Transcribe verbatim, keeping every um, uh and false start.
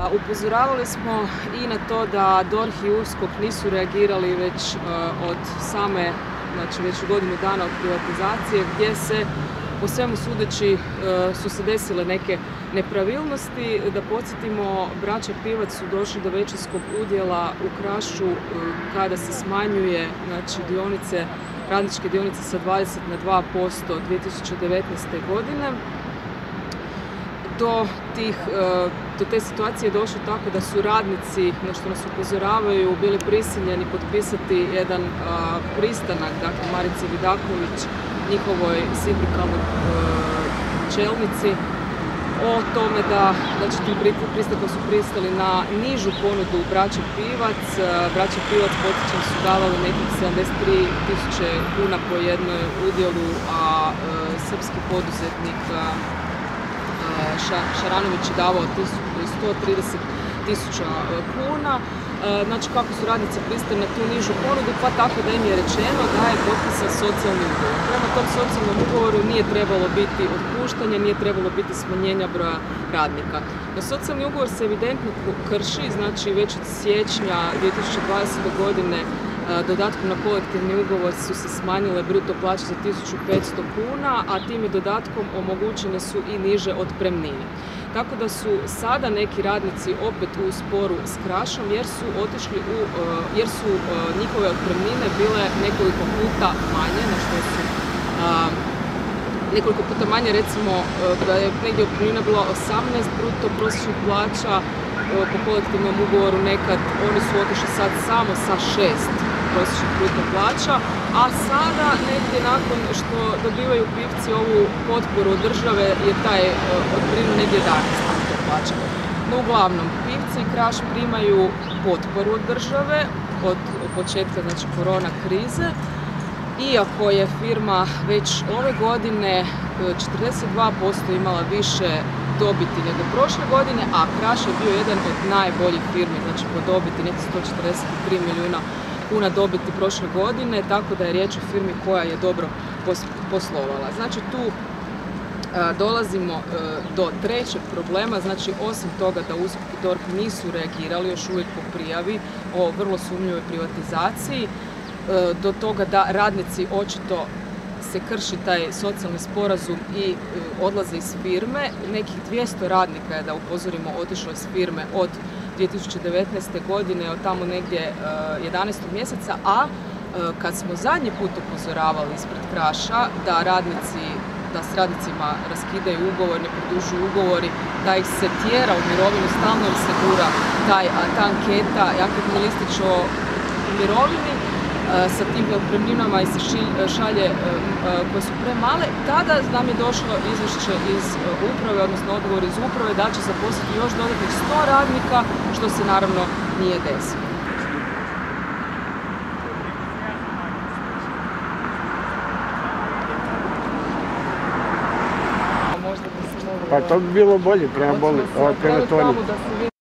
Upozoravali smo i na to da D O R H i U S K O K nisu reagirali već od same, znači već godinu dana od privatizacije, gdje se po svemu sudeći su se desile neke nepravilnosti. Da podsjetimo, braća Pivac su došli do većinskog udjela u Krašu kada se smanjuje, znači, dionice, radničke dionice sa dvadeset na dva posto dvije tisuće devetnaeste. godine. Do, tih, do te situacije je došlo tako da su radnici, na što nas upozoravaju, bili prisiljeni potpisati jedan pristanak, dakle Marici Vidaković, njihovoj sindikalnoj čelnici, o tome da, znači, tim pristankom su pristali na nižu ponudu braća Pivac. Braća Pivac, podsjećam, su davali nekih sedamdeset tri tisuće kuna po jednoj udjelu, a srpski poduzetnik Šaranović je davao sto trideset tisuća kuna. Znači, kako su radnici pristali na tu nižu ponudu, pa tako da im je rečeno da je potpisan socijalni ugovor. Prema tom socijalnom ugovoru nije trebalo biti otpuštanje, nije trebalo biti smanjenja broja radnika. No, socijalni ugovor se evidentno krši, znači već od siječnja dvije tisuće dvadesete. godine dodatkom na kolektivni ugovor su se smanjile bruto plaće za tisuću petsto kuna, a tim dodatkom omogućene su i niže otpremnine. Tako da su sada neki radnici opet u sporu s Krašom jer su otišli u, jer su njihove otpremnine bile nekoliko puta manje, na što su nekoliko puta manje, recimo da je negdje otpremnina bila osamnaest bruto prosječnih plaća po kolektivnom ugovoru nekad, oni su otišli sad samo sa šest prosječnih bruto plaća, a sada negdje nakon što dobivaju Pivci ovu potporu od države je taj otpremnina negdje jedanaest bruto plaća. No, uglavnom, Pivci i Kraš primaju potporu od države od početka, znači, korona krize, iako je firma već ove godine četrdeset dva posto imala više dobiti nego prošle godine, a Kraš je bio jedan od najboljih firmi, znači po dobiti, nekih sto četrdeset tri milijuna kuna dobiti prošle godine, tako da je riječ o firmi koja je dobro poslovala. Znači, tu a, dolazimo a, do trećeg problema, znači osim toga da U S K O K i D O R H nisu reagirali još uvijek po prijavi o vrlo sumnjivoj privatizaciji, a, do toga da radnici očito se krši taj socijalni sporazum i uh, odlaze iz firme. Nekih dvjesto radnika je, da upozorimo, otišlo iz firme od dvije tisuće devetnaeste. godine, od tamo negdje uh, jedanaestog mjeseca, a uh, kad smo zadnji put upozoravali ispred Kraša da radnici, da s radnicima raskidaju ugovor, ne produžuju ugovori, da ih se tjera u mirovinu, stalno im se gura taj, ta anketa, anketni listić o mirovini, sa tim otpremninama i se šalje koje su premale, tada nam je došlo izvješće iz uprave, odnosno odgovor iz uprave da će zaposliti još dodatnih sto radnika, što se naravno nije desilo. Pa to bi bilo bolje prema bolesti, prema toni.